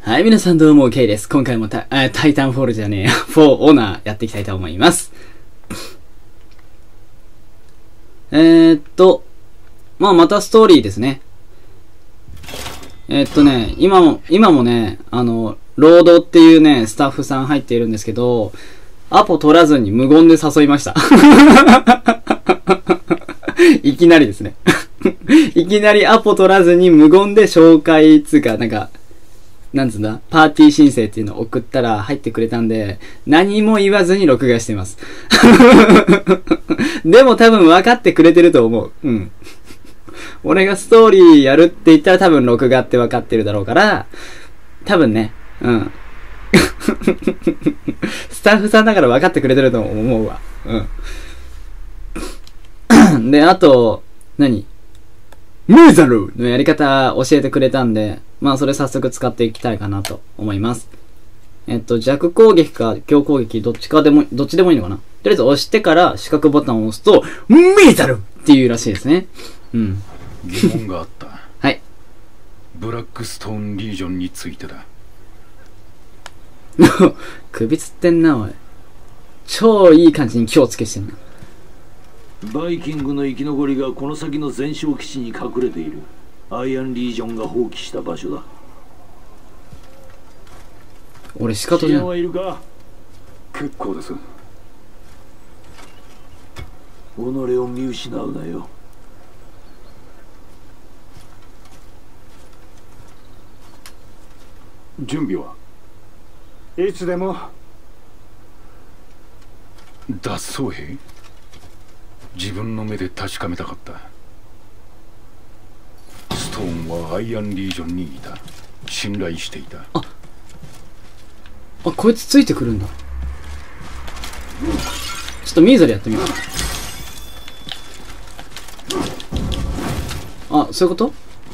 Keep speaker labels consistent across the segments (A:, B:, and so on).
A: はい、皆さんどうも、ケイです。今回もタイタンフォールじゃねえや、4オナーやっていきたいと思います。またストーリーですね。今もね、ロードっていうね、スタッフさん入っているんですけど、アポ取らずに無言で誘いました。いきなりですね。いきなりアポ取らずに無言で紹介つうか、なんつうんだ、パーティー申請っていうのを送ったら入ってくれたんで、何も言わずに録画してます。でも多分分かってくれてると思う。うん。俺がストーリーやるって言ったら多分録画って分かってるだろうから、多分ね、うん。スタッフさんだから分かってくれてると思うわ。うん。で、あと、メーザルのやり方教えてくれたんで、まあそれ早速使っていきたいかなと思います。弱攻撃か強攻撃どっちでもいいのかな。とりあえず押してから四角ボタンを押すと、メーザルっていうらしいですね。うん。
B: 疑問があった。
A: はい。
B: ブラックストーンリージョンについてだ。
A: 首つってんな、おい。超いい感じに気をつけしてんな。
C: バイキングの生き残りがこの先の全焼基地に隠れている。アイアンリージョンが放棄した場所だ。
A: 俺仕方じゃん。
C: はいるか？
B: 結構です。
C: 己を見失うなよ。
B: 準備はい
D: つでも。
B: 脱走兵？自分の目で確かめたかった。ストーンはアイアンリージョンにいた。信頼していた。
A: あ、こいつついてくるんだ。ちょっとミーザでやってみよう。あ、そういうこと？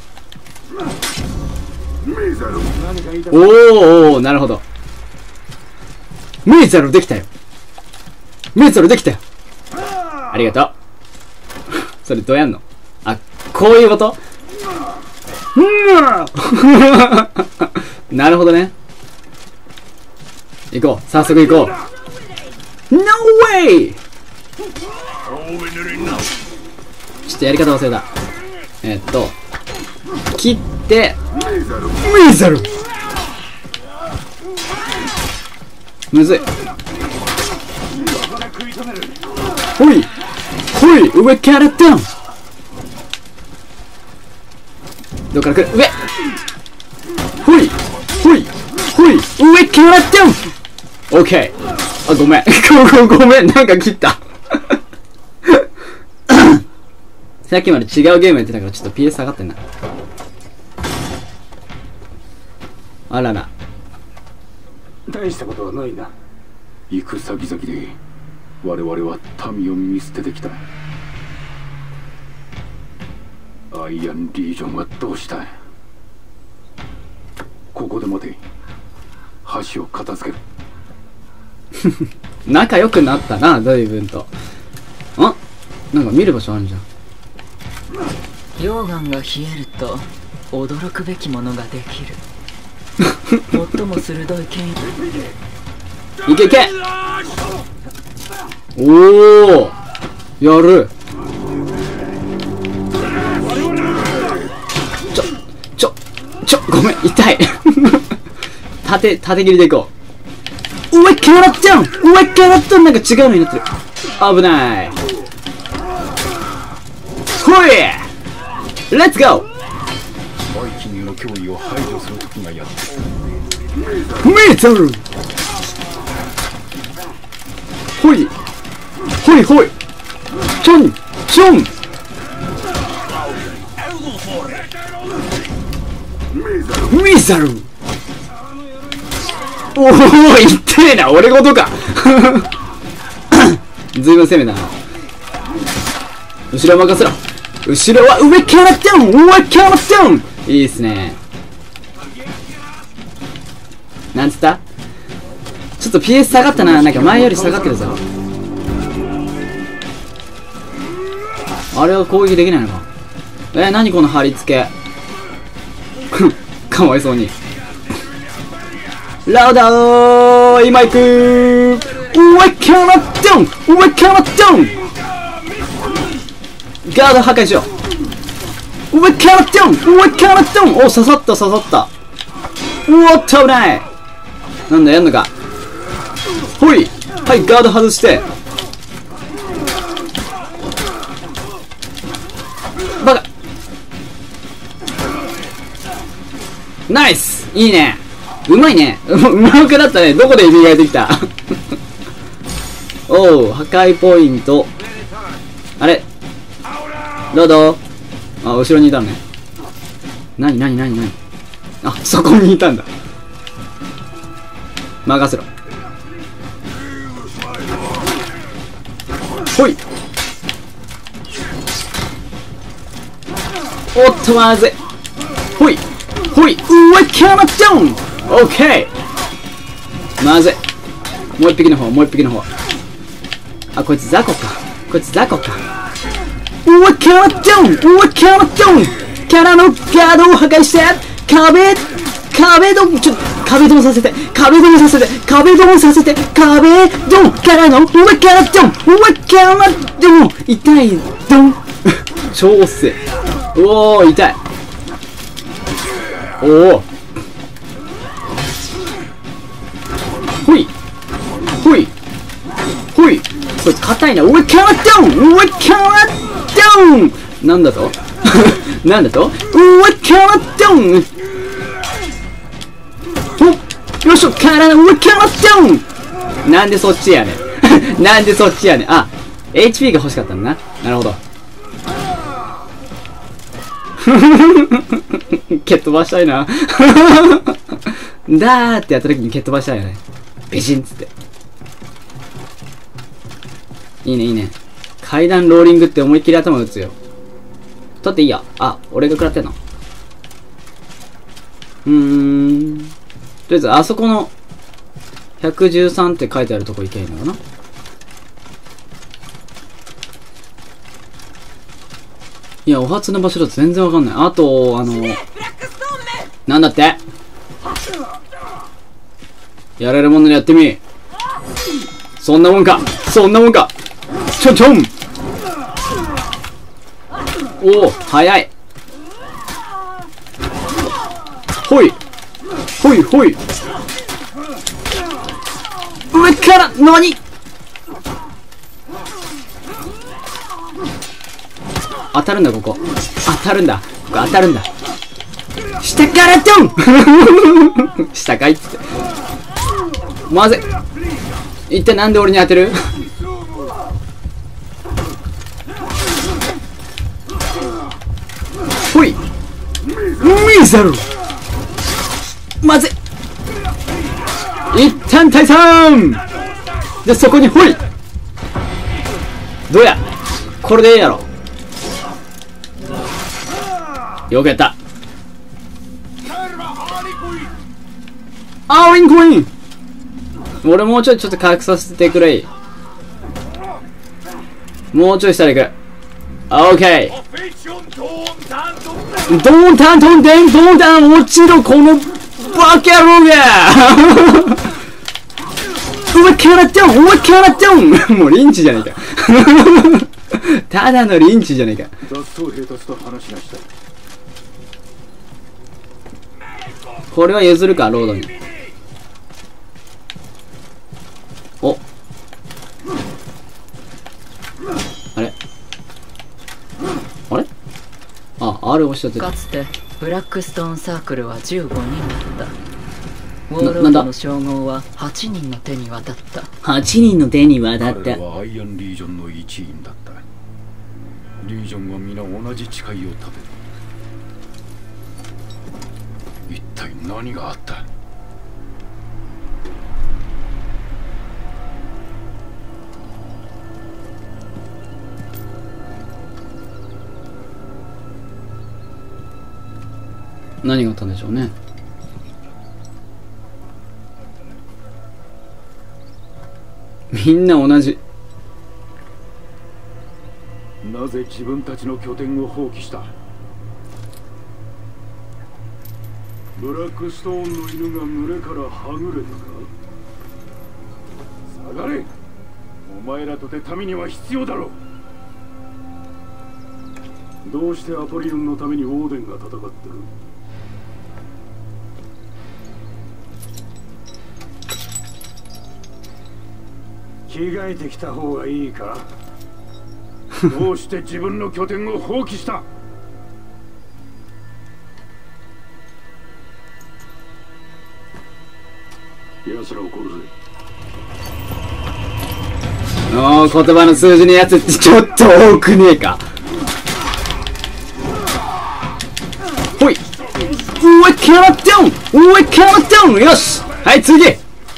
A: おー、なるほど。メーザルできたよ。メーザルできたよ。ありがとう。それどうやんの？あ、こういうこと？なるほどね。行こう。早速行こう。No way! ちょっとやり方忘れた。切って、メーザル！むずい。ほいほい、上からダウン。どっから来る？上！ほいほいほい、上からダウン。オッケー。あ、ごめん。ごめん、なんか切った。さっきまで違うゲームやってたからちょっと PS 下がってんな。あらら。
D: 大したことはないな。
B: 行く先々で我々は民を見捨ててきた。アイアンリージョンはどうした？ここで待て。橋を片付ける。
A: 仲良くなったな、随分と。あ、なんか見る場所あるじゃん。
E: 溶岩が冷えると驚くべきものができる。最も鋭い剣。
A: いけいけ。おお、やる。ごめん、痛い。縦切りでいこう。上からダウン、上からダウン、なんか違うのになってる。危ない。ほい、レッツゴー。
B: バイキングの脅威を排除する時がやってきた。
A: メーザル。ほいほいほい、ちょんちょん。メーザル。おお、いってえな、俺ごとか。ずいぶん攻めたな。後ろ任せろ。後ろは上からダウン、上からダウン。いいっすね。なんつった？ちょっと PS 下がったな。なんか前より下がってるぞ。あれは攻撃できないのか。何この貼り付け。かわいそうに。 ラウダー今行く上からドン上からドンガード破壊しよう上からドン上からドンお刺さった刺さったおっと危ないなんだやんのかほいはいガード外してバカナイスいいねうまいねうまくなったねどこで磨いてきたおう破壊ポイントあれどうぞあ後ろにいたのねなにあそこにいたんだ任せろほいおっとまずいほいほい上からドンオッケーまずいもう一匹の方あこいつ雑魚か上からドンからのガードを破壊して壁ドン壁ドンさせて壁ドンからの上からドン痛いドン超おっせおー痛いおおほいこいつ硬いな上からドンなんだと上からドンよいしょからの上からドンなんでそっちやねんあ HP が欲しかったんだなるほど蹴っ飛ばしたいなだーってやった時に蹴っ飛ばしたいよねビシンっつっていいね階段ローリングって思いっきり頭打つよ取っていいやあ俺が食らってんのとりあえずあそこの113って書いてあるとこ行けばいいのかないやお初の場所だと全然わかんないあとなんだってやれるものにやってみそんなもんかちょんおお早いほい上から何当たるんだここ当たるんだ下からドン下かいっつってまずい一体なんで俺に当てるほいミザルまずい一旦退散でそこにほいどうやこれでいいやろよくやったアーリンコイン俺もうちょっと回復させてくれもうちょいしたらいくオッケードンタントンデンドンタン落ちろこのバカ野郎が上からドンもうリンチじゃねえかただのリンチじゃねえか
B: 脱走兵たちと話がしたい
A: これは譲るかロードにおあれあ R 押しちゃって
E: かつてブラックストーンサークルは15人だったウォーロードの称号は8人の手に渡った
A: 8人の手に渡った
B: 彼らはアイアンリージョンの一員だったリージョンは皆同じ誓いを立てた一体何があった
A: 何があったんでしょうねみんな同じ
B: なぜ自分たちの拠点を放棄した
D: ブラックストーンの犬が群れからはぐれたか。下がれ。お前らとて民には必要だろう。どうしてアポリオンのためにオーデンが戦ってる。着替えてきた方がいいか。どうして自分の拠点を放棄した。奴らを殺せ。
A: おー、言葉の数字のやつちょっと多くねえか。ほい。おい、キャラダウン。おい、キャラダウン。よし。はい、次。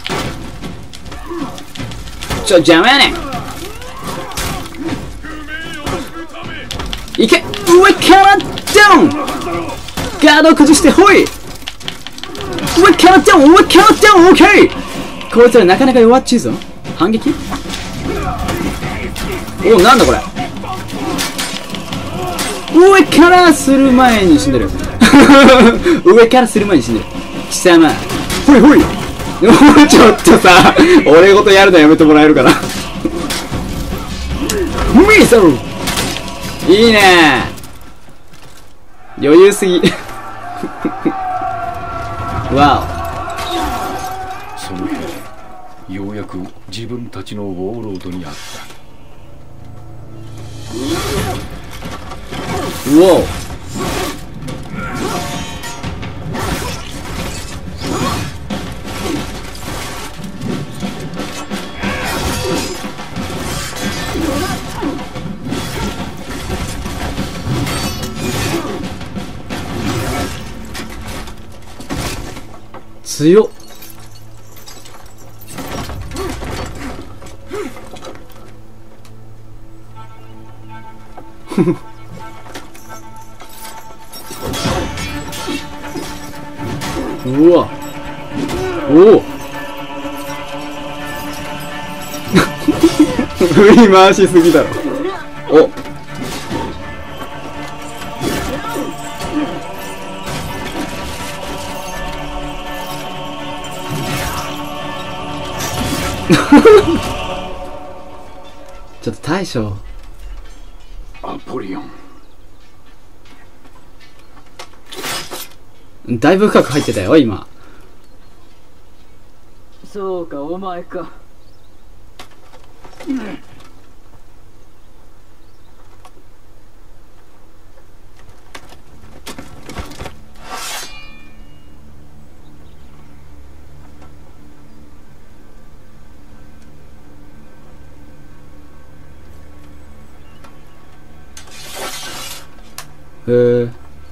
A: 邪魔やねん。いけ。おい、キャラダウン。ガードを崩して、ほい。おい、キャラダウン。おい、キャラダウン。オッケー。こいつらなかなか弱っちいぞ。反撃。お、なんだこれ。上からする前に死んでる。上からする前に死んでる。貴様。ほいほい。もうちょっとさ、俺ごとやるのやめてもらえるかな。ミサル。いいね。余裕すぎ。わ
B: お。その日、ようやく自分たちのウォーロードに会った。
A: うお。強っ。うわ。おお。振り回しすぎだろ。お。ちょっと大将。
D: アポリオ
A: ン。だいぶ深く入ってたよ今。
E: そうか、お前か。
A: へえ。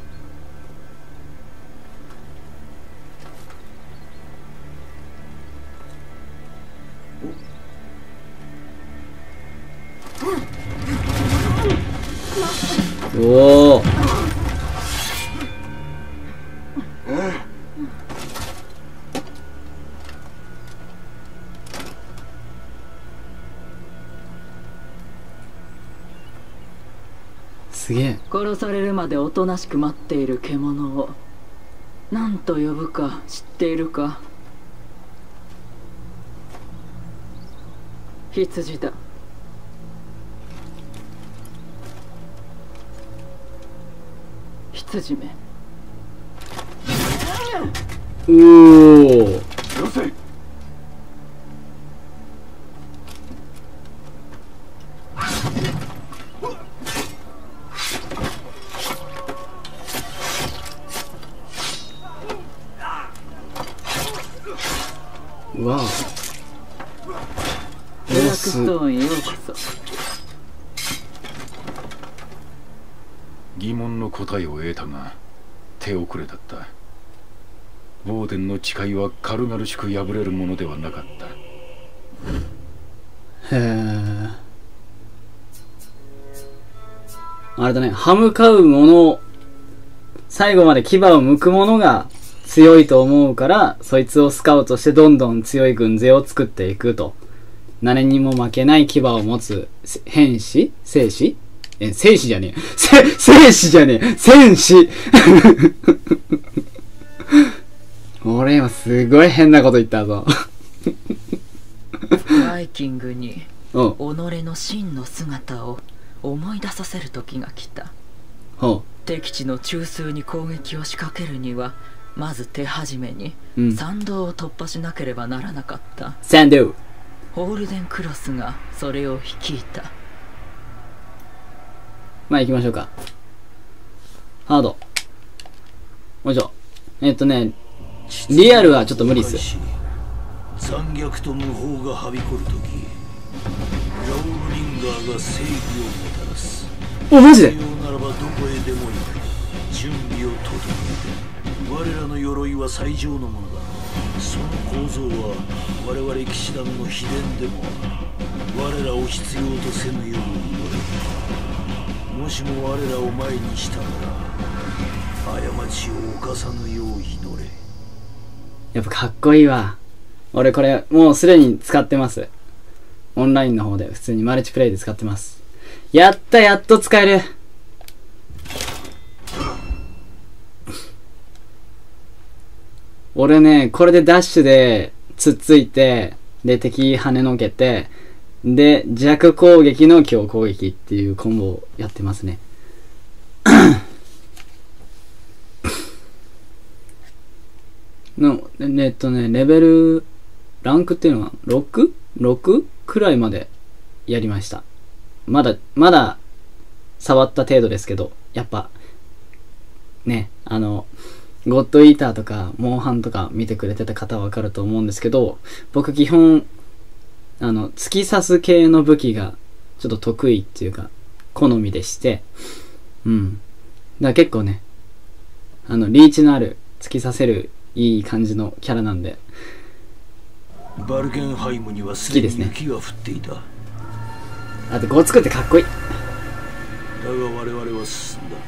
A: おお。すげえ。
E: 殺されるまでおとなしく待っている獣を何と呼ぶか知っているか。羊だ。羊め。
A: おお。
D: よせ。
A: わあ。
E: ブラックストーンへようこそ。
B: 疑問の答えを得たが手遅れだった。ウォーデンの誓いは軽々しく破れるものではなかった。
A: へえ。あれだね、歯向かうもの、最後まで牙を剥くものが強いと思うから、そいつをスカウトしてどんどん強い軍勢を作っていくと。誰にも負けない牙を持つ兵士生士生士じゃねえ。生士じゃねえ。戦士俺今すごい変なこと言ったぞ。
E: バイキングに己の真の姿を思い出させる時が来た。敵地の中枢に攻撃を仕掛けるにはまず手始めに参道を突破しなければならなかった。
A: 参道。
E: ホールデンクロスがそれを率いた。
A: まあ行きましょうか。ハード。よいしょ。リアルはちょっと無理っす。
C: 残虐と無法がはびこるとき、ラオルリンガーが正義をもたらす。
A: お、マジで？
C: 必要ならばどこへでも行く。準備を整えて。我らの鎧は最上のものだ。その構造は我々騎士団の秘伝でもある。我らを必要とせぬように祈れ。もしも我らを前にしたなら過ちを犯さぬよう祈れ。
A: やっぱかっこいいわ。俺これもうすでに使ってます。オンラインの方で普通にマルチプレイで使ってます。やった、やっと使える。俺ね、これでダッシュでつっついて、で敵跳ねのけて、で弱攻撃の強攻撃っていうコンボをやってますね。のレベルランクっていうのは 6 くらいまでやりました。まだ触った程度ですけど、やっぱね、ゴッドイーターとかモンハンとか見てくれてた方はわかると思うんですけど、僕基本突き刺す系の武器がちょっと得意っていうか好みでして、だから結構ね、リーチのある突き刺せるいい感じのキャラなんで、
C: バルゲンハイムにはすでに雪が降っていた。
A: あとゴツくってかっこいい。だ
C: が我々は進んだ。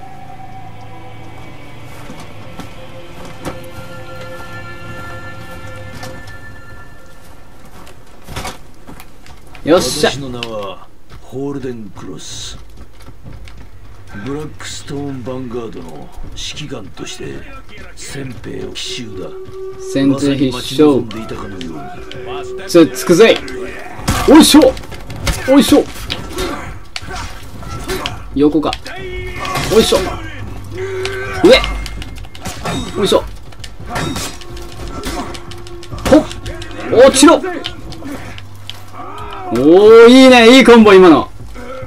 A: よっしゃ。
C: 私の名はホールデンクロス。ブラックストーンヴァンガードの指揮官として先兵を奇襲だ。
A: 先手必勝。
C: ま
A: つくぜ。おいしょおいしょ。横か。おいしょ。上。おいしょ。ほっ落ちろ。おー、いいね、いいコンボ今の。は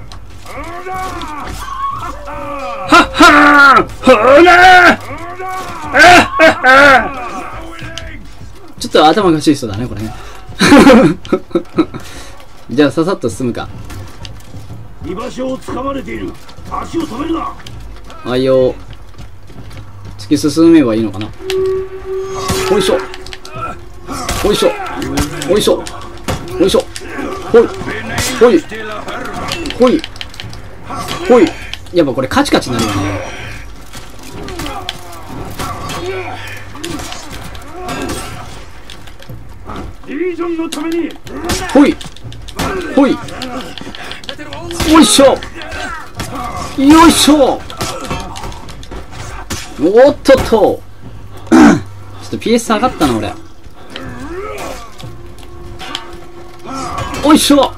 A: っはーほらーちょっと頭がおかしい人だね、これね。じゃあささっと進むか。
C: 居場所をつかまれている。足を止めるな。
A: あいよ。突き進めばいいのかな。おいしょ。おいしょ。おいしょ。おいしょ。ほい。ほい。ほい。ほい。やっぱこれカチカチなるよね。
D: リージョンのために。
A: ほい。ほい。おいしょ。よいしょ。おっとっと。ちょっと PS 下がったな俺。おいしょ。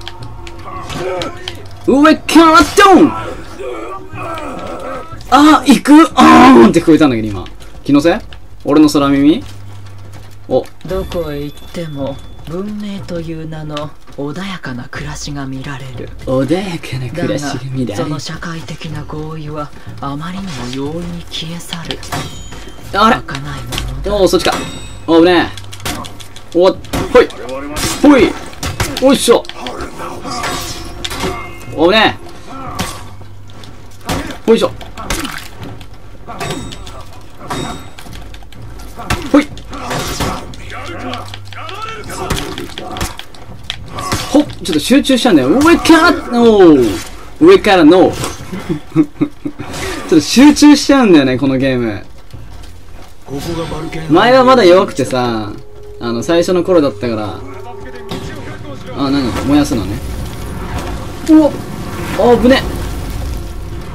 A: 上からドン。あー、行く。あーんって聞こえたんだけど今。気のせい？俺の空耳？お。
E: どこへ行っても文明という名の穏やかな暮らしが見られる。
A: 穏やかな暮らしが見られる。
E: その社会的な合意はあまりにも容易に消え去る。
A: あれ？
E: 儚いものだ。
A: おー、そっちか。おぶねえ。お、ほい。ほい。おいしょ。おぶねえ。ほいしょ。ほい。ほっ、ちょっと集中しちゃうんだよ。上から上からのちょっと集中しちゃうんだよね、このゲーム。前はまだ弱くてさ、最初の頃だったから、あ、何燃やすのね。うお、あぶね。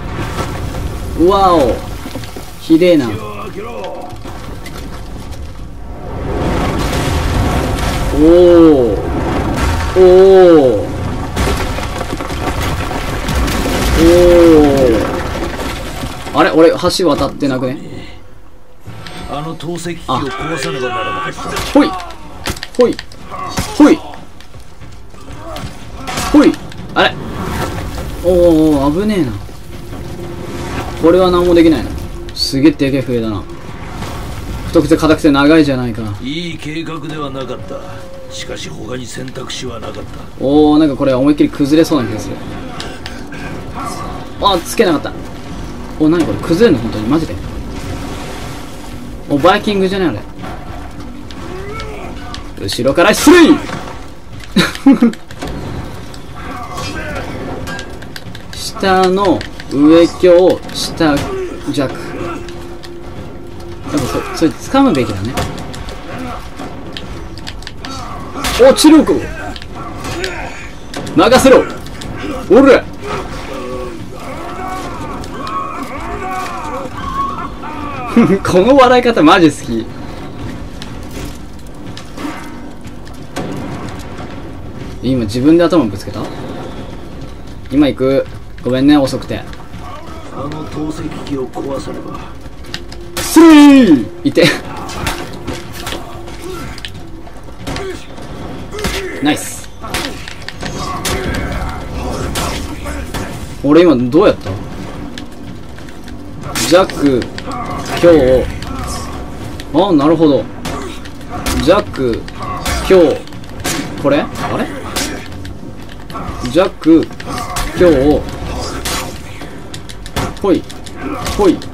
A: うわお、ひでえな。 おおおおおお、あれ俺橋渡ってなくね。
C: あの透析機を壊さねばならなかった。
A: ほいほいほいほい。あれ、おお危ねえな。これは何もできないな。すげえでけえ笛だな。太くて硬くて長いじゃないか。
C: いい計画ではなかった。しかし他に選択肢はなかった。
A: おお、なんかこれ思いっきり崩れそうな気がする。あ、つけなかった。お、なにこれ崩れるの本当にマジで。お、バイキングじゃないあれ。後ろから失礼下の上強下弱。やっぱそれ掴むべきだね。落ちろこ任せろおらこの笑い方マジ好き。今自分で頭ぶつけた。今行く。ごめんね遅くて。
C: あの透析機を壊さねば。
A: スリーいてナイス。俺今どうやった。弱強。あ、なるほど。弱強これあれ弱強ほいほい。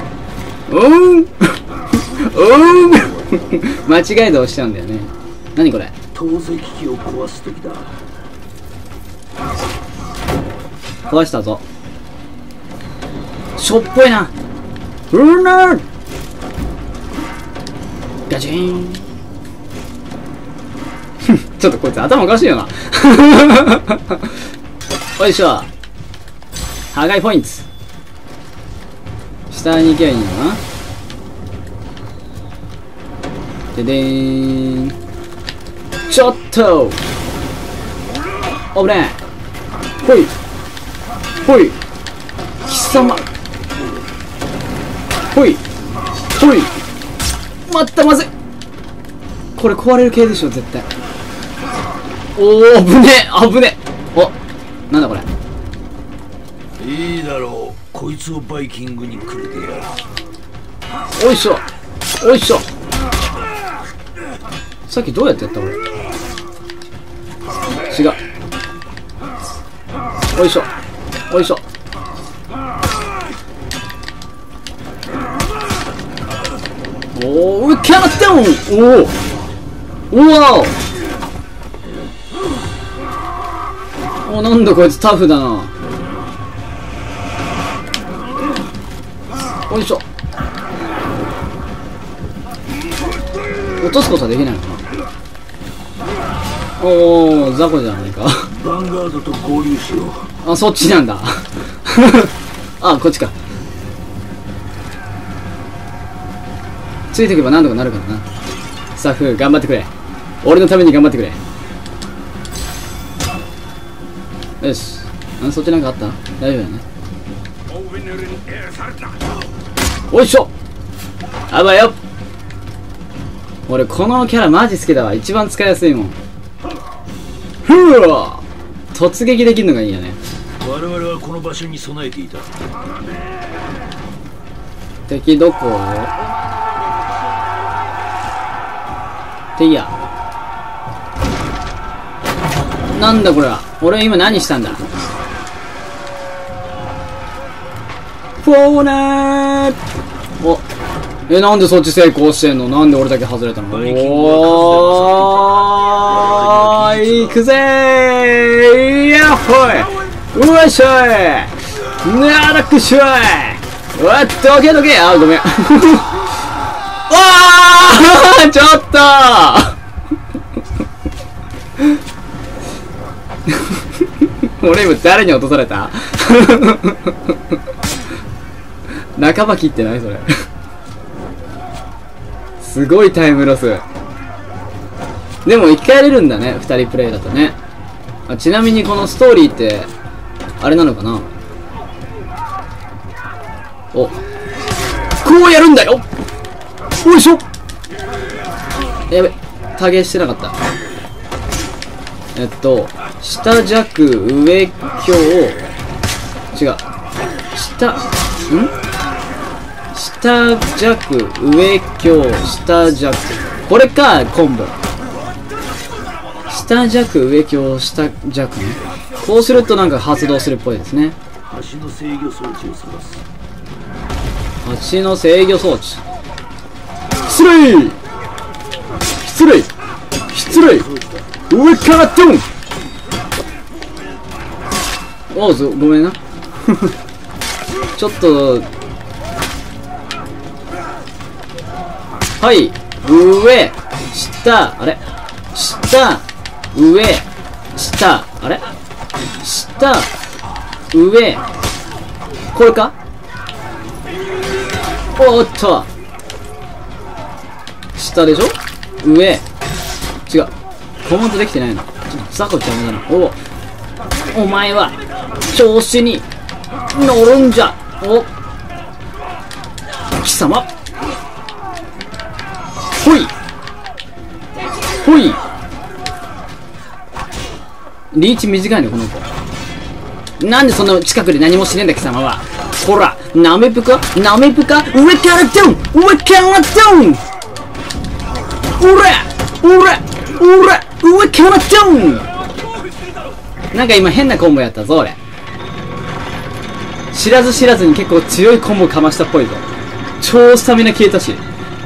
A: 間違えて押しちゃうんだよね。何これ。
C: 透析機を壊す時だ。
A: 壊したぞ。しょっぽいな。うなガチーンちょっとこいつ頭おかしいよなよいしょ。破壊ポイント。下に行けばいいのかな。ででーん。ちょっと危ねえ。ほいほい貴様ほいほい。まったまずい。これ壊れる系でしょ絶対。おお危ねえ危ねえ。お、なんだこれ。
C: いいだろう。こいつをバイキングにくれてやる。
A: おいしょおいしょ。さっきどうやってやった俺。違う。おいしょおいしょ。おおキャラってん。おおおわお。なんだこいつタフだな。おいしょ。落とすことはできないのかな。おお雑魚じゃないか
C: ヴァンガードと合流しよう。
A: あ、そっちなんだあ、こっちか。ついていけば何とかなるからな。スタッフ頑張ってくれ。俺のために頑張ってくれ。よし。そっちなんかあった？大丈夫だね。おいしょ。あばよ。俺このキャラマジ好きだわ。一番使いやすいもん。ふわ突撃できるのがいいよね。
C: 我々はこの場所に備えていた。
A: 敵どこっていや。なんだこれは。俺今何したんだ。フォーナー。お、なんでそっち成功してんの。なんで俺だけ外れたの。おーいくぜー。やっほい。うわっしょい。ならくしょい。おっどけどけ。あ、ごめんわーちょっと俺今誰に落とされた半ば切ってないそれすごいタイムロス。 でも生き返れるんだね、2人プレイだとね。あ、ちなみにこのストーリーって、あれなのかな。お。こうやるんだよ。よいしょ。やべ、タゲしてなかった。下弱、上強、違う。下弱、上強、下弱。これか、コンボ。下弱、上強、下弱ね。こうするとなんか発動するっぽいですね。
C: 橋の制御装置を探す。
A: 橋の制御装置。失礼失礼失礼、上からドン。おう、ごめんな。ちょっと、はい、上、下、あれ下、上、下、あれ下、上、これか。おっと、下でしょ、上、違う、コマンドできてないな。ちょっとザコ邪魔だな。お前は調子に乗るんじゃ。お、貴様、ほいほい。リーチ短いねこの子。なんでそんな近くで何もしねえんだ貴様は。ほら、ナメプかナメプか、上からドン、上からドン。おらおらおら、上からドン。なんか今変なコンボやったぞ俺。知らず知らずに結構強いコンボかましたっぽいぞ。超スタミナ消えたし。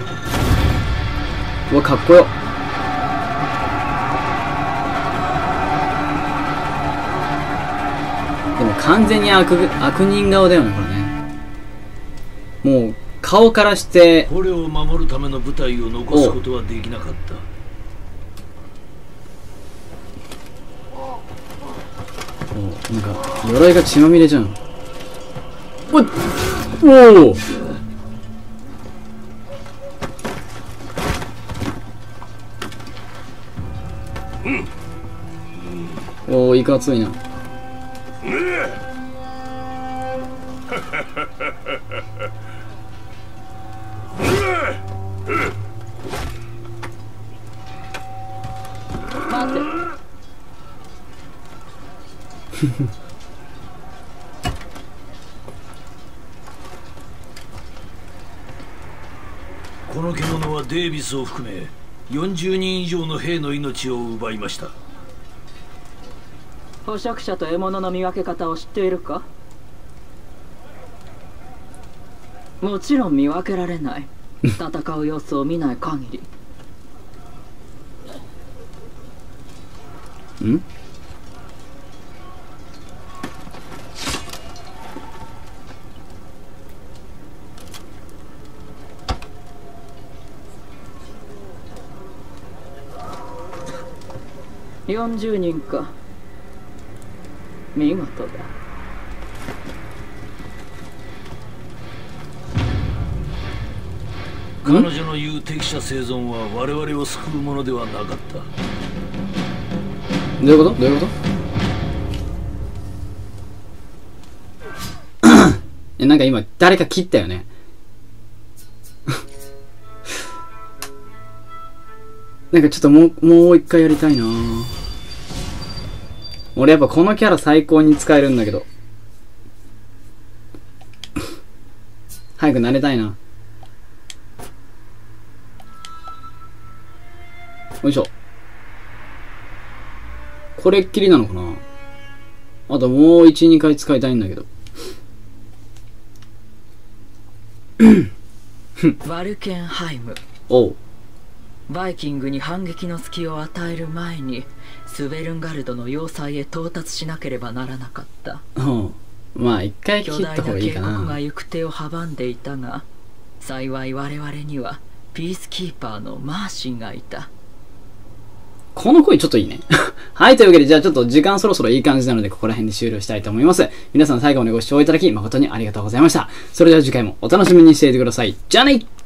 A: うわ、かっこよ。でも完全に悪人顔だよねこれね。もう顔からして
C: 捕虜を守るための部隊を残すことはできなかった。
A: なんか鎧が血まみれじゃん。おおおお、いかついな。
E: 待て。
C: この獣はデイビスを含め40人以上の兵の命を奪いました。
E: 捕食者と獲物の見分け方を知っているか。もちろん見分けられない。戦う様子を見ない限り。
A: ん
E: 40人か。見事だ。
C: 彼女の言う適者生存は我々を救うものではなかった。
A: どういうことどういうこと。なんか今誰か切ったよね。なんかちょっともう一回やりたいな。俺やっぱこのキャラ最高に使えるんだけど。早く慣れたいな。よいしょ。これっきりなのかな。あともう1、2回使いたいんだけど。
E: バルケンハイム。
A: おう。
E: バイキングに反撃の隙を与える前にスベルンガルドの要塞へ到達しなければならなかった。
A: うん。まあ一回切った方がいいかな。
E: 巨大な警告が行く手を阻んでいたが、幸い我々にはピースキーパーのマーシンがいた。
A: この声ちょっといいね。はい、というわけでじゃあちょっと時間そろそろいい感じなのでここら辺で終了したいと思います。皆さん最後までご視聴いただき誠にありがとうございました。それでは次回もお楽しみにしていてください。じゃあね。